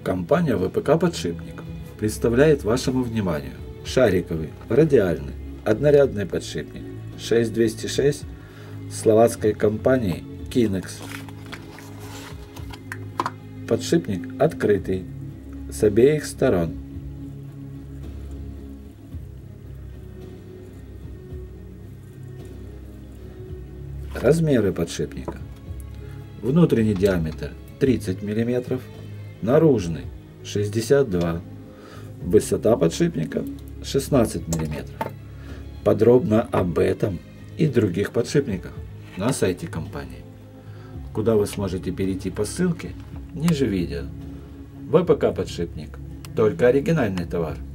Компания ВПК «Подшипник» представляет вашему вниманию шариковый, радиальный, однорядный подшипник 6206 словацкой компании Kinex. Подшипник открытый с обеих сторон. Размеры подшипника. Внутренний диаметр 30 мм, наружный 62 мм, высота подшипника 16 мм. Подробно об этом и других подшипниках на сайте компании, куда вы сможете перейти по ссылке ниже видео. ВПК «Подшипник» – только оригинальный товар.